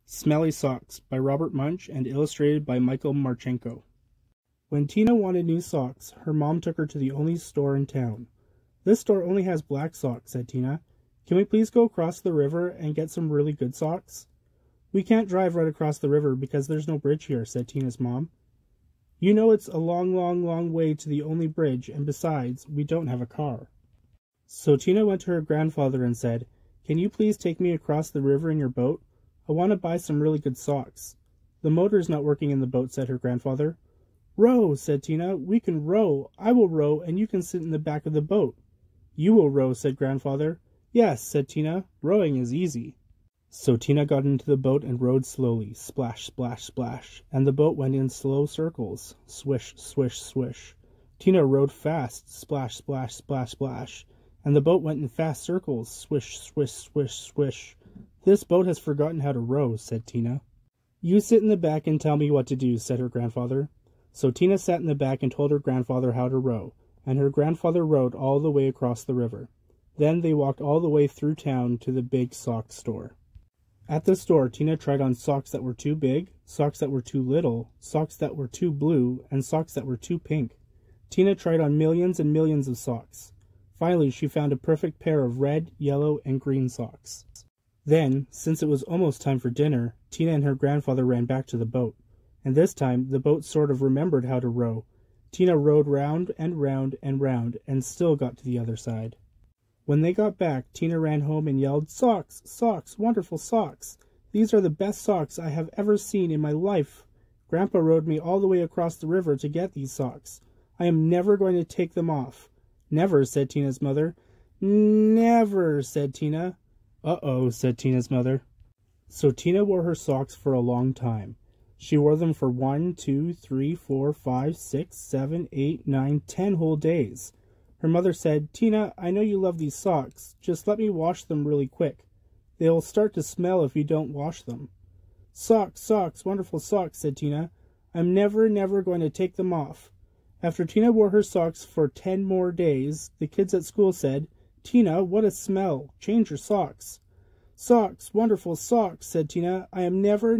Smelly Socks by Robert Munsch and illustrated by Martchenko. When Tina wanted new socks, her mom took her to the only store in town. "This store only has black socks," said Tina. "Can we please go across the river and get some really good socks?" "We can't drive right across the river because there's no bridge here," said Tina's mom. "You know it's a long way to the only bridge, and besides, we don't have a car." So Tina went to her grandfather and said, "Can you please take me across the river in your boat? I want to buy some really good socks." "The motor's not working in the boat," said her grandfather. "Row," said Tina. "We can row. I will row, and you can sit in the back of the boat." "You will row," said grandfather. "Yes," said Tina. "Rowing is easy." So Tina got into the boat and rowed slowly, splash, splash, splash, and the boat went in slow circles, swish, swish, swish. Tina rowed fast, splash, splash, splash, splash, and the boat went in fast circles, swish, swish, swish, swish. "This boat has forgotten how to row," said Tina. "You sit in the back and tell me what to do," said her grandfather. So Tina sat in the back and told her grandfather how to row, and her grandfather rowed all the way across the river. Then they walked all the way through town to the big sock store. At the store, Tina tried on socks that were too big, socks that were too little, socks that were too blue, and socks that were too pink. Tina tried on millions and millions of socks. Finally, she found a perfect pair of red, yellow, and green socks. Then, since it was almost time for dinner, Tina and her grandfather ran back to the boat. And this time, the boat sort of remembered how to row. Tina rowed round and round and round, and still got to the other side. When they got back, Tina ran home and yelled, "Socks! Socks! Wonderful socks! These are the best socks I have ever seen in my life. Grandpa rowed me all the way across the river to get these socks. I am never going to take them off." "Never," said Tina's mother. "Never," said Tina. "Uh-oh," said Tina's mother. So Tina wore her socks for a long time. She wore them for 1, 2, 3, 4, 5, 6, 7, 8, 9, 10 whole days. Her mother said, "Tina, I know you love these socks. Just let me wash them really quick. They will start to smell if you don't wash them." "Socks, socks, wonderful socks," said Tina. "I'm never going to take them off." After Tina wore her socks for 10 more days, the kids at school said, "Tina, what a smell! Change your socks." "Socks, wonderful socks," said Tina. "I am never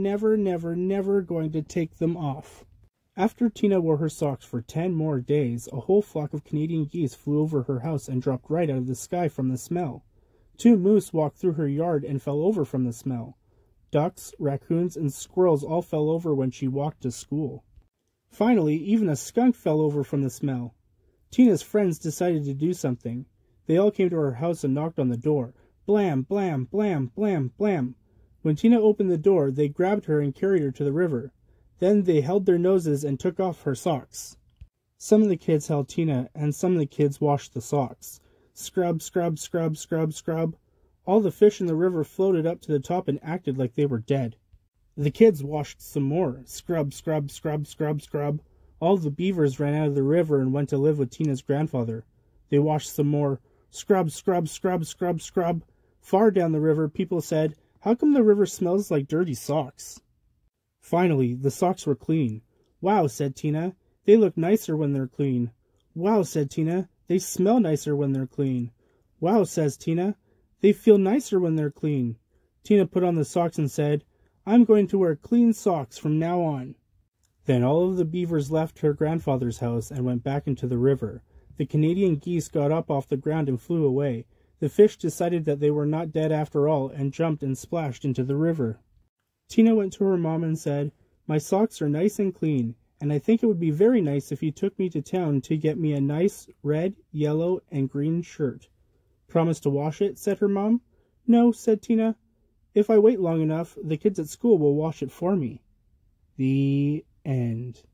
going to take them off." After Tina wore her socks for 10 more days, a whole flock of Canadian geese flew over her house and dropped right out of the sky from the smell. 2 moose walked through her yard and fell over from the smell. Ducks, raccoons, and squirrels all fell over when she walked to school. Finally, even a skunk fell over from the smell. Tina's friends decided to do something. They all came to her house and knocked on the door. Blam, blam, blam, blam, blam. When Tina opened the door, they grabbed her and carried her to the river. Then they held their noses and took off her socks. Some of the kids held Tina, and some of the kids washed the socks. Scrub, scrub, scrub, scrub, scrub. All the fish in the river floated up to the top and acted like they were dead. The kids washed some more. Scrub, scrub, scrub, scrub, scrub. All the beavers ran out of the river and went to live with Tina's grandfather. They washed some more. Scrub, scrub, scrub, scrub, scrub. Far down the river, people said, "How come the river smells like dirty socks?" Finally, the socks were clean. "Wow," said Tina. "They look nicer when they're clean." "Wow," said Tina. "They smell nicer when they're clean." "Wow," says Tina. "They feel nicer when they're clean." Tina put on the socks and said, "I'm going to wear clean socks from now on." Then all of the beavers left her grandfather's house and went back into the river. The Canadian geese got up off the ground and flew away. The fish decided that they were not dead after all and jumped and splashed into the river. Tina went to her mom and said, "My socks are nice and clean, and I think it would be very nice if you took me to town to get me a nice red, yellow, and green shirt." "Promise to wash it?" said her mom. "No," said Tina. "If I wait long enough, the kids at school will wash it for me." The end.